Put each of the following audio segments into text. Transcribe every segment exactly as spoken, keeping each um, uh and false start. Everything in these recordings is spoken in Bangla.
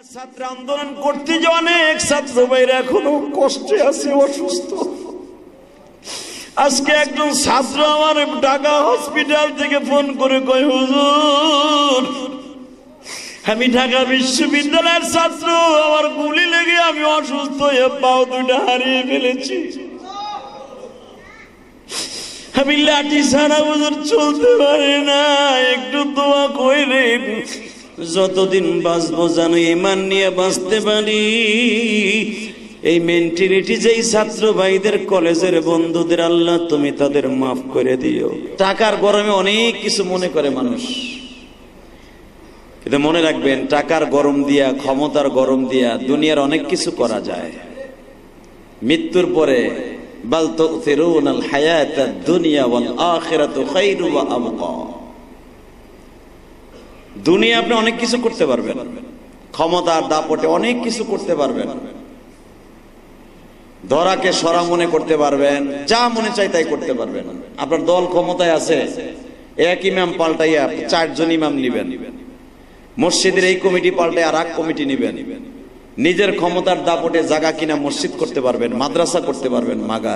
ছাত্র আন্দোলন করতে যে অনেক ছাত্র ভাইরা এখনো কষ্টে আছে, অসুস্থ। আজকে একজন ছাত্র আমার ঢাকা হসপিটাল থেকে ফোন করে কয়, হুজুর আমি ঢাকা বিশ্ববিদ্যালয়ের ছাত্র, আমার গুলি লেগে আমি অসুস্থ হয়ে পাও দুটা হারিয়ে ফেলেছি, আমি লাঠি ছাড়া হুজুর চলতে পারি না, একটু দোয়া কইলেন। যতদিন বাঁচবো জানো ইমান নিয়ে বাঁচতে পারি। এই মেন্টালিটি যেই ছাত্র ভাইদের, কলেজের বন্ধুদের, আল্লাহ তুমি তাদের মাফ করে দিও। টাকার গরমে অনেক কিছু মনে করে মানুষ, কিন্তু মনে রাখবেন টাকার গরম দিয়া, ক্ষমতার গরম দিয়া দুনিয়ার অনেক কিছু করা যায়। মৃত্যুর পরে বাল তুসিরুনাল হায়াতাদ দুনিয়া ওয়াল আখিরাতু খায়রু ওয়া আবকা। দুনিয়া আপনি অনেক কিছু করতে পারবেন, ক্ষমতার দাপটে অনেক কিছু করতে পারবেন, ধরাকে সরা মনে করতে পারবেন, যা মনে চাই তাই করতে পারবেন। আপনার দল ক্ষমতায় আছে, এক ইমাম পাল্টাইয়া চারজন ইমাম নিবেন, মসজিদের এই কমিটি পাল্টায় আর এক কমিটি নিবেন, নিজের ক্ষমতার দাপটে জায়গা কিনা মসজিদ করতে পারবেন, মাদ্রাসা করতে পারবেন, মাগার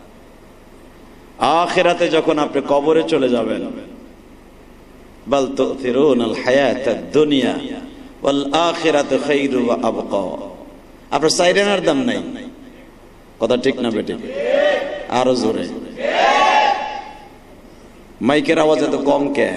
আখিরাতে যখন আপনি কবরে চলে যাবেন, বাল তুসিরুনাল হায়াতাদ দুনিয়া ওয়াল আখিরাতু খায়রু ওয়া আবকা। আপনার সাইরেনার দাম নাই, কথা ঠিক না বেটে? আরো জোরে, মাইকের আওয়াজ এত কম কে?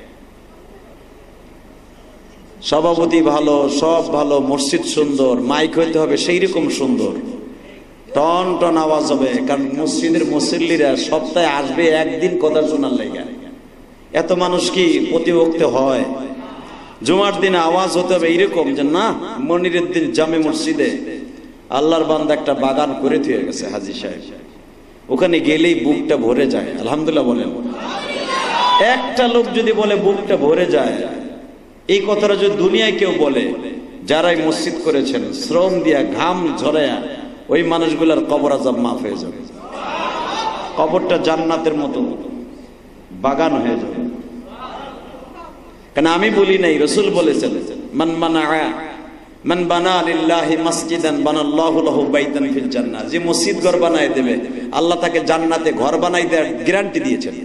সভাপতি ভালো, সব ভালো, মসজিদ সুন্দর, মাইক হইতে হবে সেই রকম সুন্দর, টন টন আওয়াজ হবে। কারণ মসজিদের মুসল্লিরা সপ্তাহে আসবে একদিন কথা শোনার লেগে। এত মানুষ কি প্রতিবক্তে হয়? জুমার দিনে আওয়াজ হতে হবে এইরকম যে না, মনিরের দিন জামে মসজিদে আল্লাহর বান্দা একটা বাগান করে দিয়ে গেছে হাজী সাহেব, ওখানে গেলেই বুকটা ভরে যায়। আলহামদুলিল্লাহ বলেন। একটা লোক যদি বলে বুকটা ভরে যায়, এই কথাটা যদি দুনিয়ায় কেউ বলে, যারাই মসজিদ করেছেন শ্রম দিয়া ঘাম ঝরায়া, ওই মানুষগুলার কবর আযাব মাফ হয়ে যাবে, কবরটা জান্নাতের মতো বাগান হয়ে যাবে। কেন আমি বলি নাই, রাসূল বলেছেন, মান মানা মান বানা লিল্লাহি মাসজিদান বানাল্লাহু লাহু বাইতান ফিল জান্নাহ। যে মসজিদ ঘর বানায় দেবে, আল্লাহ তাকে জান্নাতে ঘর বানাই দেওয়ার গ্যারান্টি দিয়েছেন।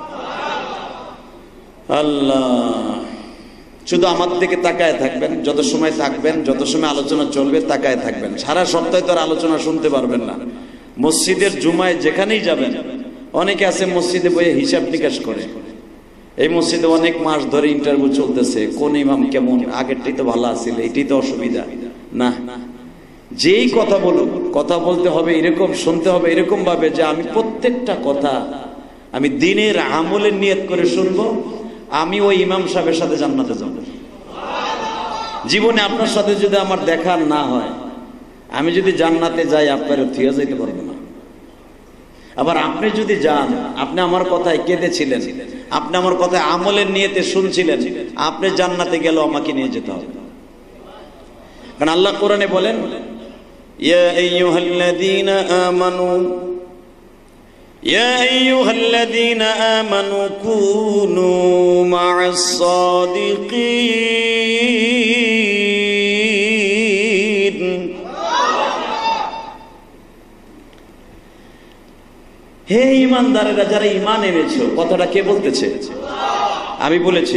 আল্লাহ শুধু আমার দিকে তাকায় থাকবেন, যত সময় থাকবেন, যত সময় আলোচনা চলবে তাকায় থাকবেন। সারা সপ্তাহে তো আর আলোচনা শুনতে পারবেন না। মসজিদের জুমায় যেখানেই যাবেন, অনেকে আছে মসজিদে বসে হিসাব নিকাশ করে। এই মসজিদে অনেক মাস ধরে ইন্টারভিউ চলতেছে, কোন ইমাম কেমন, আগেরটাই তো ভালো আছিল, এটাই তো অসুবিধা না। যেই কথা বলুক, কথা বলতে হবে এরকম, শুনতে হবে এরকম ভাবে যে আমি প্রত্যেকটা কথা আমি দিনের আমলের নিয়ত করে শুনবো। আমি ওই ইমাম সাহেবের সাথে জান্নাতে যাব। জীবনে আপনার সাথে যদি আমার দেখা না হয়, আমি যদি জান্নাতে যাই, আপনারও থিয়া যাইতে পারবো না। আবার আপনি যদি যান, আপনি আমার কথায় কেঁদেছিলেন, আপনি আমার কথায় আমলের নিয়তে শুনছিলেন, আপনি জান্নাতে গেলেও আমাকে নিয়ে যেতে হবে। কারণ আল্লাহ কোরআনে বলেন, ইয়া আইয়ুহাল্লাযীনা আমানু ইয়া আইয়ুহাল্লাযীনা আমানু কুনু মা'আস সাদিকিন। হে ঈমানদারেরা, যারা ঈমান এনেছো, কথাটা কে বলতেছে? আমি বলেছি।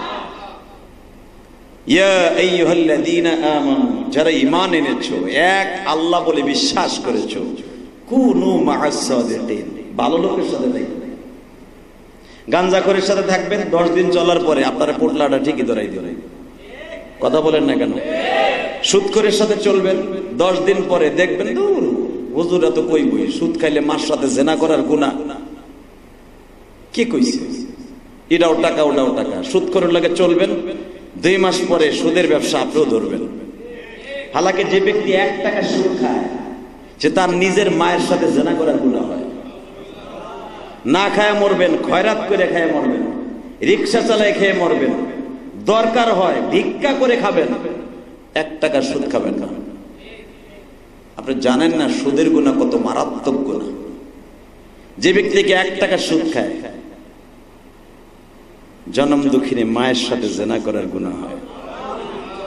ইয়া আইয়ুহাল্লাযীনা আমানু, যারা ঈমান এনেছো, এক আল্লাহ বলে বিশ্বাস করেছো, কুনু মা'আস সাদিকিন, ভালো লোকের সাথে থাকবেন। গাঞ্জাখোরের সাথে থাকবেন, দশ দিন চলার পরে আপনার পোটলাটা ঠিকই ধরাই দিবে। কথা বলেন না কেন? সুদখোরের সাথে চলবেন, দশ দিন পরে দেখবেন দূর হুজুরা তো কই বই, সুদ খাইলে মার সাথে জেনা করার গুনাহ কি কইছে, এটাও টাকা ওটাও টাকা। সুদখোরের লাগে চলবেন, দুই মাস পরে সুদের ব্যবসা আপনিও ধরবেন। হালাকে যে ব্যক্তি এক টাকা সুদ খায়, যে তার নিজের মায়ের সাথে জেনা করার গুনাহ হয়। না খায় মরবেন, খয়রাত করে খায় মরবেন, রিক্সা চালায় খেয়ে মরবেন, দরকার হয় ভিক্ষা করে খাবেন, এক টাকা সুদ খাবেন না। আপনি জানেন না সুদের গুনাহ কত মারাত্মক গুনাহ। যে ব্যক্তিকে এক টাকা সুদ খায়, জনম দুঃখিনী মায়ের সাথে জেনা করার গুনাহ হয়।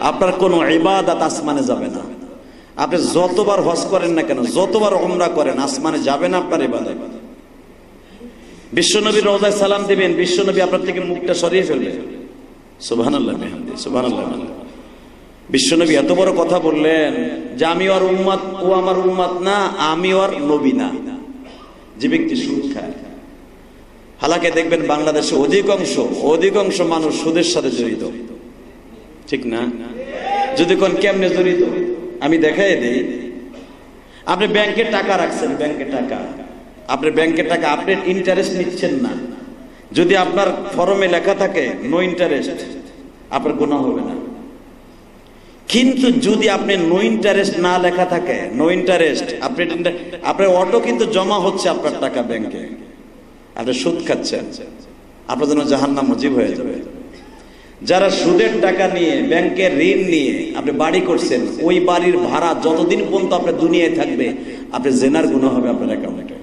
আপনার কোনো ইবাদত আসমানে যাবে না। আপনি যতবার হজ করেন না কেন, যতবার উমরা করেন, আসমানে যাবে না আপনার ইবাদত। বিশ্বনবীর রওজায় সালাম দিবেন, বিশ্বনবী আপনার থেকে মুখটা সরিয়ে ফেলবে। সুবহানাল্লাহ বিহামদিহি, সুবহানাল্লাহ। বিশ্বনবী এত বড় কথা বললেন যে আমি ওর উম্মত, ও আমার উম্মত না, আমি ওর নবী না। যে ব্যক্তি সুদ খায়, হালাকে দেখবেন বাংলাদেশে অধিকাংশ অধিকাংশ মানুষ সুদের সাথে জড়িত, ঠিক না? যদি কোন কেমনে জড়িত আমি দেখাই দেই। আপনি ব্যাংকে টাকা রাখছেন, ব্যাংকে টাকা, আপনি ব্যাংকে টাকা, আপনি ইন্টারেস্ট নিচ্ছেন না। যদি আপনার ফর্মে লেখা থাকে নো ইন্টারেস্ট, আপনার গুনাহ হবে না। কিন্তু যদি আপনি নো ইন্টারেস্ট না লেখা থাকে, নো ইন্টারেস্ট, আপনি আপনার অটো কিন্তু জমা হচ্ছে আপনার টাকা ব্যাংকে, আপনি সুদ খাচ্ছেন, আপনার জন্য জাহান্নাম ওয়াজিব হয়ে যাবে। যারা সুদের টাকা নিয়ে, ব্যাংকের ঋণ নিয়ে আপনি বাড়ি করছেন, ওই বাড়ির ভাড়া যতদিন পর্যন্ত আপনার দুনিয়ায় থাকবে, আপনি জেনার গুনাহ হবে আপনার অ্যাকাউন্টে।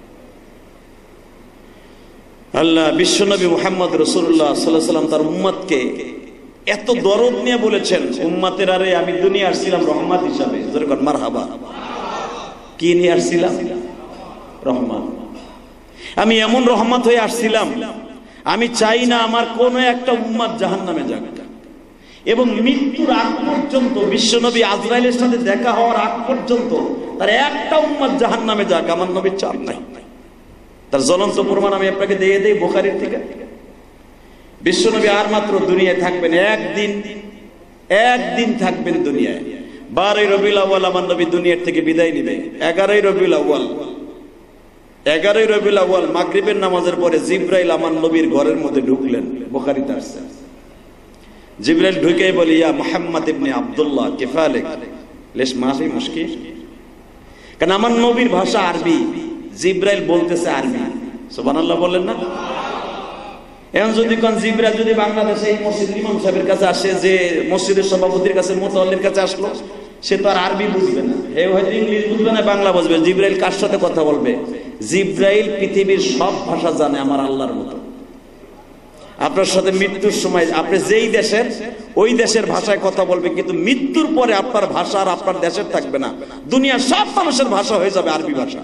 আল্লাহ বিশ্বনবী মুহাম্মদ রাসূলুল্লাহ সাল্লাল্লাহু আলাইহি ওয়াসাল্লাম তার উম্মতকে এত দরদ নিয়ে বলেছেন, উম্মতের আরে আমি দুনিয়া আসছিলাম রহমত হিসাবে। জোরে বলেন মারহাবা। কি নিয়ে আসছিলাম? রহমত। আমি এমন রহমত হয়ে আসছিলাম, আমি চাই না আমার কোন একটা উম্মত জাহান্নামে যাক। এবং মৃত্যুর আগ পর্যন্ত, বিশ্বনবী আজরাইলের সাথে দেখা হওয়ার আগ পর্যন্ত তার একটা উম্মত জাহান্নামে যাক, আমার নবী চান নাই। তার জ্বলন্ত প্রমাণ আমি আপনাকে দিয়ে দেই বুখারীর থেকে। বিশ্বনবী আর মাত্র দুনিয়ায় থাকবেন একদিন, একদিন থাকবেন দুনিয়ায়। বারোই রবিউল আউয়াল আমার নবী দুনিয়ার থেকে বিদায় নিবে। এগারোই রবিউল আউয়াল, এগারোই রবিউল আউয়াল মাগরিবের নামাজের পরে জিবরাইল আমার নবীর ঘরের মধ্যে ঢুকলেন, বুখারীতে আসছে। জিবরাইল ঢুকে বলে, ইয়া মুহাম্মদ ইবনে আব্দুল্লাহ কিফা আলাইক, লেশ মাফি মুশকিল। কারণ আমার নবীর ভাষা আরবি, জিবরাইল বলতেছে আরবি। সুবহানাল্লাহ বলেন না? এখন যদি কোন জিবরাইল যদি বাংলাদেশে এই মসজিদের ইমাম সাহেবের কাছে আসে, যে মসজিদের সভাপতির কাছে, মুতাওয়াল্লির কাছে আসলো, সে তো আর আরবি বুঝবে না, হে হয়তো ইংলিশ বুঝবে না, বাংলা বুঝবে। জিবরাইল কার সাথে কথা বলবে? জিবরাইল পৃথিবীর সব ভাষা জানে আমার আল্লাহর মতো। আপনার সাথে মৃত্যুর সময় আপনি যেই দেশের, ওই দেশের ভাষায় কথা বলবে, কিন্তু মৃত্যুর পরে আপনার ভাষা আর আপনার দেশের থাকবে না, দুনিয়ার সব মানুষের ভাষা হয়ে যাবে আরবি ভাষা।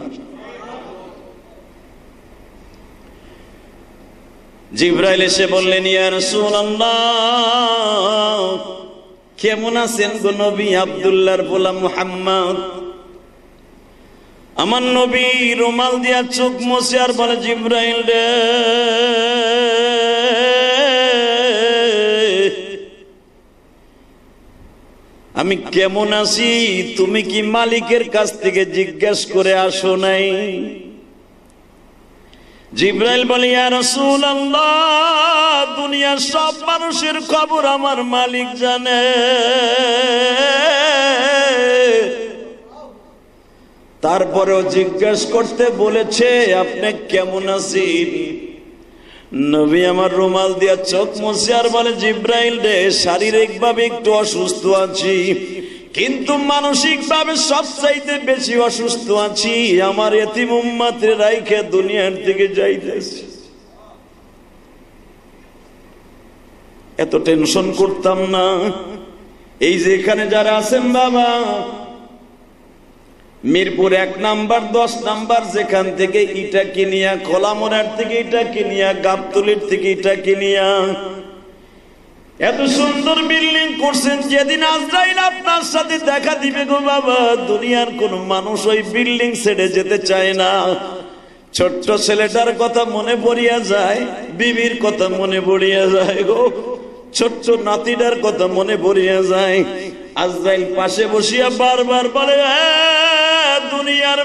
জিবরাইল এসে বললেন, ইয়া রাসূলুল্লাহ কেমন আছেন গো নবী? আব্দুল্লাহর গোলাম মুহাম্মদ। আমার নবী রুমাল দিয়া চোখ মুছে আর বলে, জিবরাইল রে, আমি কেমন আছি তুমি কি মালিকের কাছ থেকে জিজ্ঞেস করে আসো নাই? জিবরাইল বলে, ইয়া রাসূলুল্লাহ দুনিয়ার সব মানুষের খবর আমার মালিক জানে, তারপরেও জিজ্ঞেস করতে বলেছে আপনি কেমন আছেন? নবী আমার রুমাল দিয়া চোখ মুছে আর বলে, জিবরাইল রে, শারীরিক ভাবে একটু অসুস্থ আছি, কিন্তু মানসিক ভাবে সবচাইতে বেশি অসুস্থ আছি। আমার এতিম উম্মতের রাইখে দুনিয়ার থেকে যাইতেছি। এত টেনশন করতাম না। এই যে এখানে যারা আছেন বাবা, মিরপুর এক নাম্বার, দশ নাম্বার, যেখান থেকে ইটা কিনিয়া, খোলামোড়ার থেকে ইটা কিনিয়া, গাবতলির থেকে ইটা কিনিয়া এত সুন্দর বিল্ডিং করছেন, যেদিন আজরাইল আপনার সাথে দেখা দিবে গো বাবা, দুনিয়ার কোন মানুষ ওই বিল্ডিং ছেড়ে যেতে চায় না। ছোট্ট ছেলেটার কথা মনে পড়িয়া যায়, বিবির কথা মনে পড়িয়া যায় গো, ছোট্ট নাতিটার কথা মনে পড়িয়া যায়। আজরাইল পাশে বসিয়া বারবার বলে, দুনিয়ার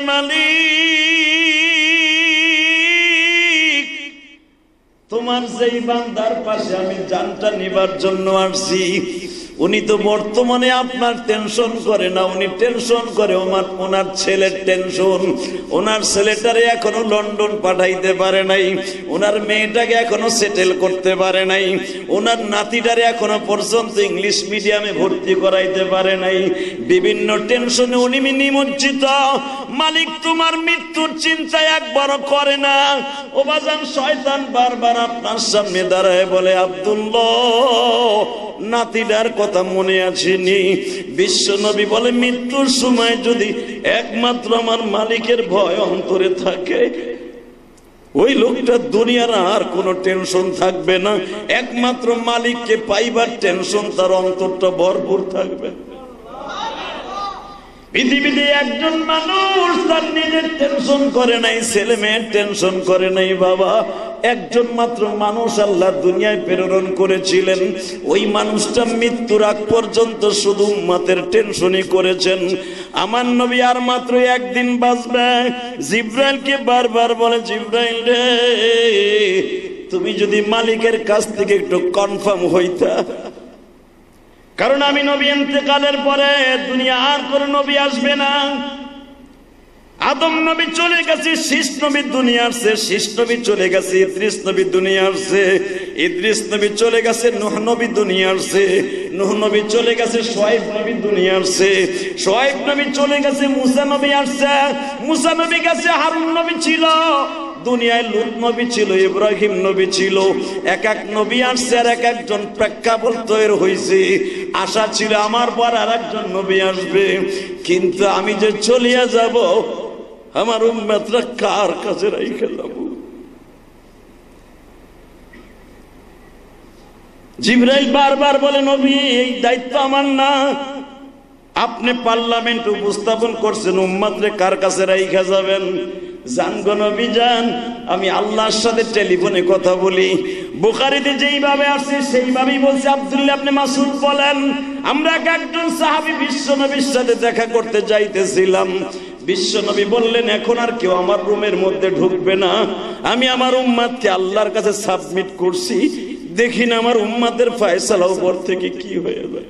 মালিক, তোমার যেই বান্দার পাশে আমি জানটা নিবার জন্য আসছি, উনি তো বর্তমানে আপনার টেনশন করে না, উনি টেনশন করে ওনার ওনার ছেলের টেনশন। ওনার ছেলেটারে এখনো লন্ডন পাঠাইতে পারে নাই, ওনার মেয়েটাকে এখনো সেটেল করতে পারে নাই, ওনার নাতিটারে এখনো পর্যন্ত ইংলিশ মিডিয়ামে ভর্তি করাইতে পারে নাই। বিভিন্ন টেনশনে উনি নিমজ্জিত। মালিক তোমার মৃত্যুর চিন্তা একবারও করে না। ও বাজান, শয়তান বারবার আপনার সামনে দাঁড়ায় বলে, আব্দুল্লাহ নাতিটার কথা মনে আসেনি। বিশ্ব নবী বলে, মৃত্যুর সময় যদি একমাত্র আমার মালিকের ভয় অন্তরে থাকে, ওই লোকটা দুনিয়ার আর কোনো টেনশন থাকবে না, একমাত্র মালিককে পাইবার টেনশন তার অন্তরটা ভরপুর থাকবে। পৃথিবীতে একজন মানুষ তার নিজের টেনশন করে নাই, ছেলে মেয়ের টেনশন করে নাই বাবা, একজন মাত্র মানুষ আল্লাহ দুনিয়ায় প্রেরণ করেছিলেন। ওই মানুষটা মৃত্যুর আগ পর্যন্ত শুধু উম্মতের টেনশনই করেছেন। আমার নবী আর মাত্র একদিন বাঁচবে। জিব্রাইলকে বারবার বলে, জিব্রাইল রে, তুমি যদি মালিকের কাছ থেকে একটু কনফার্ম হইতা, কারণ আমি নবী ইন্তেকালের পরে দুনিয়া আর কোন নবী আসবে না। আদম নবী চলে গেছে, শীষ নবী দুনিয়া আসছে, শীষ নবী চলে গেছে, ইদ্রিস নবী দুনিয়া আসছে, ইদ্রিস নবী চলে গেছে, নূহ নবী দুনিয়া আসছে, নূহ নবী চলে গেছে, শুআয়ব নবী দুনিয়া আসছে, শুআয়ব নবী চলে গেছে, মূসা নবী আসছে, মূসা নবী গেছে, হারুন নবী ছিল দুনিয়ায়, লূত নবী ছিল, ইব্রাহিম নবী ছিল। এক এক নবী আসছে আর এক একজন প্রেক্ষাপট তৈরি হয়েছে। আশা ছিল আমার পর আর একজন নবী আসবে, কিন্তু আমি যে চলিয়া যাব আমার উম্মতরা কার কাছে রাইখা যাব? জিবরাইল বারবার বলে, নবী এই দায়িত্ব আমার না, আপনি পার্লামেন্ট উপস্থাপন করছেন, উম্মতরে কার কাছে রাইখা যাবেন? জান গো নবী যান, আমি আল্লাহর সাথে টেলিফোনে কথা বলি। বুখারীতে যেইভাবে আসছে সেইভাবেই বলছে। আব্দুল্লাহ ইবনে মাসউদ বলেন, আমরা একজন সাহাবী বিশ্ব নবীর সাথে দেখা করতে যাইতেছিলাম। বিশ্ব নবী বললেন, এখন আর কেউ আমার রুমের মধ্যে ঢুকবে না, আমি আমার উম্মতকে আল্লাহর কাছে সাবমিট করছি, দেখি না আমার উম্মতের ফয়সালা উপর থেকে কি হয়ে যায়।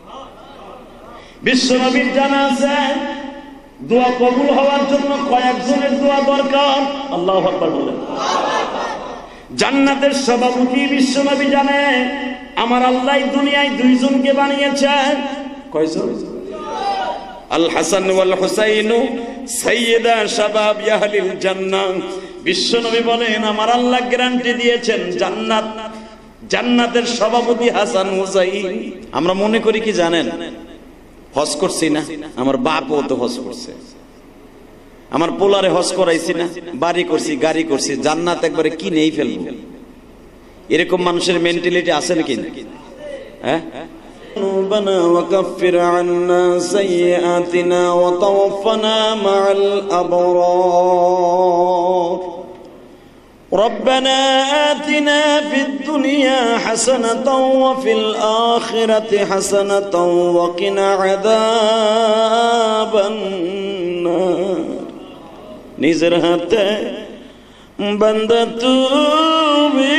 বিশ্ব নবীর জানা আছে দোয়া কবুল হওয়ার জন্য কয়েকজনের দোয়া দরকার। আল্লাহু আকবার বলেন। জান্নাতের সভাপতি বিশ্ব নবী জানে, আমার আল্লাহ দুনিয়ায় দুইজনকে বানিয়েছেন। কয়জন? আল হাসান ওয়াল হুসাইন সাইয়্যিদা শাবাব আহলিল জান্নাহ। বিশ্ব নবী বলেন, আমার আল্লাহ গ্যারান্টি দিয়েছেন জান্নাত, জান্নাতের সভাপতি হাসান হুসাইন। আমরা মনে করি কি জানেন, হজ করছি না, আমার বাপও তো হজ করছে, আমার পোলারে হজ করাইছি না, বাড়ি করছি, গাড়ি করছি, জান্নাত একবারে কি নেই ফেলবো, এরকম মানুষের মেন্টালিটি আছে নাকি? হ্যাঁ, ربنا وكفر عنا سيئاتنا وتوفنا مع الأبرار ربنا آتنا في الدنيا حسنة وفي الآخرة حسنة وقنا عذاب النار নিজের হাতে বান্দা তুমি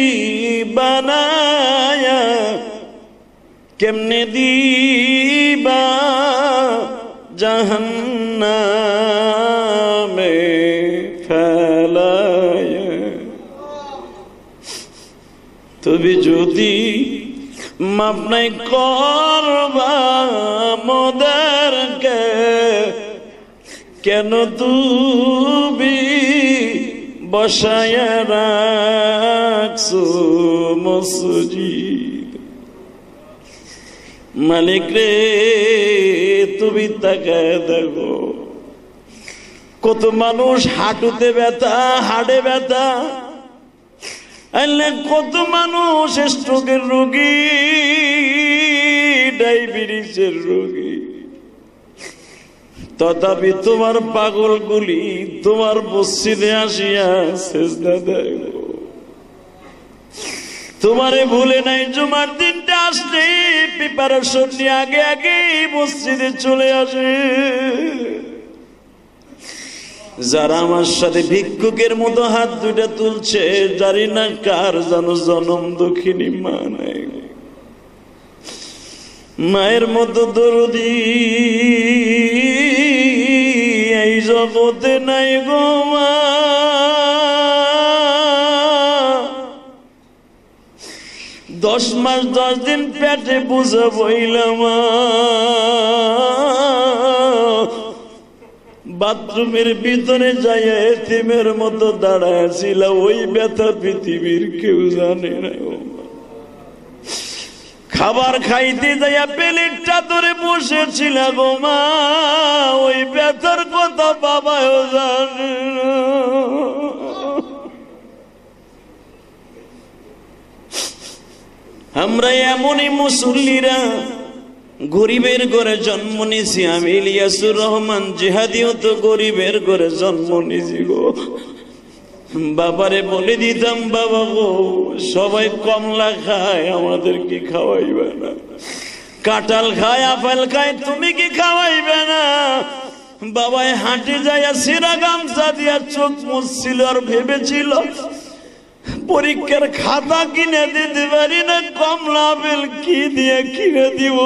বানায়া কেমনে দিবা জাহান্নামে ফেলায়া, তুমি যদি মাফ নাই করবা মোদেরকে, কেন তুমি বসায়া রাখছো মসজিদ? মালিক রে, তুমি তাকায় দেখো, কত মানুষ হাঁটুতে ব্যথা, হাড়ে ব্যথা, কত মানুষ স্ট্রোকের রোগী, ডায়াবেটিসের রোগী, তথাপি তোমার পাগলগুলি তোমার মসজিদে আসিয়া সেজদা দেয়। তোমারে ভুলে নাই, জুমার দিনটা আসলে প্রিপারেশন নিয়ে আগে আগে মসজিদে চলে আসে। যারা আমার সাথে ভিক্ষুকের মতো হাত দুইটা তুলছে, জানি না কার যেন জনম দক্ষিণী মা নাই, মায়ের মতো দরদি এই জগতে নাই গো মা। দশ মাস দশ দিন পেটে বুঝা বইলাম, বাথরুমের ভিতরে যাই এতিমের মতো দাঁড়ায় ছিল, ওই ব্যথা পৃথিবীর কেউ জানে না। খাবার খাইতে যাইয়া প্লেটটা ধরে বসেছিল গো মা, ওই ব্যথার কথা বাবাও জানে না। আমরা এমনই মুসল্লিরা, গরিবের ঘরে জন্ম নিয়েছি। আমি ইলিয়াসুর রহমান জিহাদিও তো গরিবের ঘরে জন্ম নিয়েছি গো। বাবারে বলে দিতাম, বাবা গো সবাই কমলা খায়, আমাদের কি খাওয়াইবে না? কাঁঠাল খায়, আপেল খায়, তুমি কি খাওয়াইবে না? বাবাই হাঁটে যাইয়া সিরা গামছা দিয়া চোখ মুছছিল আর ভেবেছিল পরীক্ষার খাতা কিনে দিতে পারি না, কমলা আপেল কি দিয়ে কিনে দিব।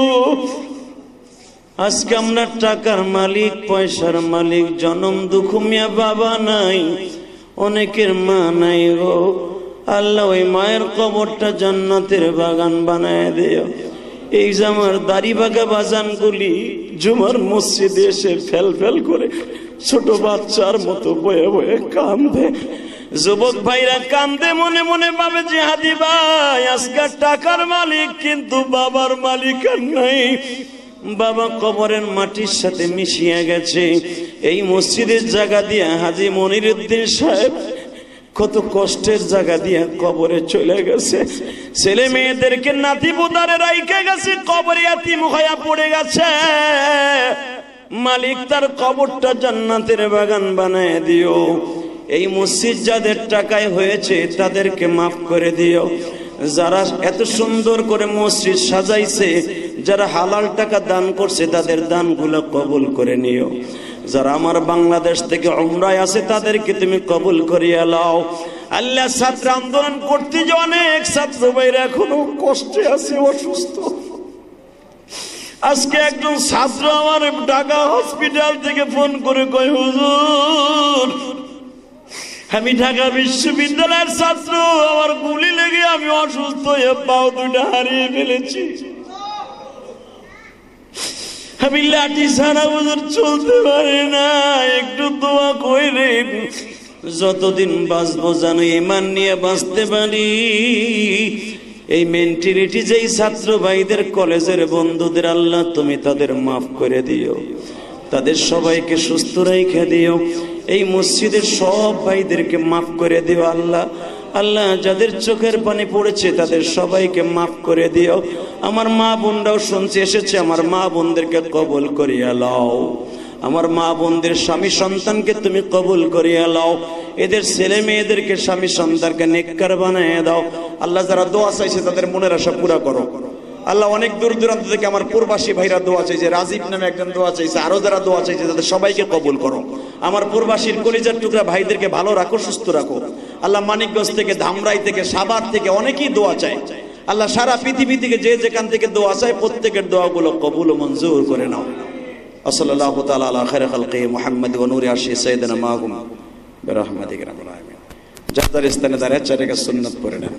আজকে আমরা টাকার মালিক, পয়সার মালিক, জনম দুঃখ মিয়া বাবা নাই, অনেকের মা নাই গো। আল্লাহ ওই মায়ের কবরটা জান্নাতের বাগান বানায় দিও। এই যে আমার দাড়ি বাগা বাজানগুলি জুমার মসজিদে এসে ফেল ফেল করে ছোট বাচ্চার মতো বয়ে বয়ে কান্দে, যুবক ভাইরা কান্দে, মনে মনে ভাবে জিহাদি ভাই আজকে টাকার মালিক কিন্তু বাবার মালিক আর নাই। বাবা কবরের মাটির সাথে মিশিয়ে গেছে। এই মসজিদের জায়গা দিয়া হাজী মনিরউদ্দিন সাহেব কত কষ্টের জায়গা দিয়া কবরে চলে গেছে। ছেলে মেয়েদেরকে নাতি পুতারে রাইখে গেছে, কবরে এতিম হইয়া পড়ে গেছে। মালিক তার কবরটা জান্নাতের বাগান বানায় দিও। এই মসজিদ যাদের টাকায় হয়েছে তাদেরকে মাফ করে দিও। যারা এত সুন্দর করে মসজিদ সাজাইছে, যারা হালাল টাকা দান করছে তাদের দানগুলো কবুল করে নিও। যারা আমার বাংলাদেশ থেকে উমরায় আছে তাদেরকে তুমি কবুল করিয়া লাও। আল্লাহ ছাত্র আন্দোলন করতে যে অনেক ছাত্র ভাইরা এখনো কষ্টে আছে, অসুস্থ। আজকে একজন ছাত্র আমার ঢাকা হসপিটাল থেকে ফোন করে কয়, হুজুর আমি ঢাকা বিশ্ববিদ্যালয়ের ছাত্র, আমার গুলি লেগে আমি অসুস্থ হয়ে পাও দুটা হারিয়ে ফেলেছি, আমি লাঠি ছাড়া হুজুর চলতে পারি না, একটু দোয়া কইরে। যতদিন বাঁচবো জানো ঈমান নিয়ে বাঁচতে পারি। এই মেন্টালিটি যেই ছাত্র ভাইদের, কলেজের বন্ধুদের, আল্লাহ তুমি তাদের মাফ করে দিও, তাদের সবাইকে সুস্থ রেখে দিও। এই মসজিদের সব ভাইদেরকে মাফ করে দিও আল্লাহ। আল্লাহ যাদের চোখের পানি পড়েছে তাদের সবাইকে মাফ করে দিও। আমার মা বোনরাও শুনছে এসেছে, আমার মা বোনদেরকে কবুল করিয়া লাও। আমার মা বোনদের স্বামী সন্তানকে তুমি কবুল করিয়া লাও। এদের ছেলে মেয়েদেরকে স্বামী সন্তানকে নেককার বানিয়ে দাও। আল্লাহ যারা দোয়া চাইছে তাদের মনের আশা পুরা করো আল্লাহ। অনেক দূর দূরান্ত থেকে আমার প্রবাসী ভাইরা দোয়া চাইছে, রাজীব নামে একজন দোয়া চাইছে, আরো যারা দোয়া চাইছে তাদের সবাইকে কবুল করো। আমার প্রবাসীর কলিজার টুকরা ভাইদেরকে ভালো রাখো, সুস্থ রাখো আল্লাহ। মানিকগঞ্জ থেকে, ধামরাই থেকে, সাভার থেকে অনেকেই দোয়া চায় আল্লাহ। সারা পৃথিবী থেকে যে যেখান থেকে দোয়া চায় প্রত্যেকের দোয়াগুলো কবুল ও মঞ্জুর করে নাও। সাল্লাল্লাহু তাআলা আলা খায়রি খালকি মুহাম্মদ ওয়া নূরি আরশি সাইয়্যিদিনা মাহুম বিরহমাতিকা রাব্বিল আলামিন। যাদের স্থানে দাঁড়িয়ে চার রাকাত সুন্নাত পড়ে নেন।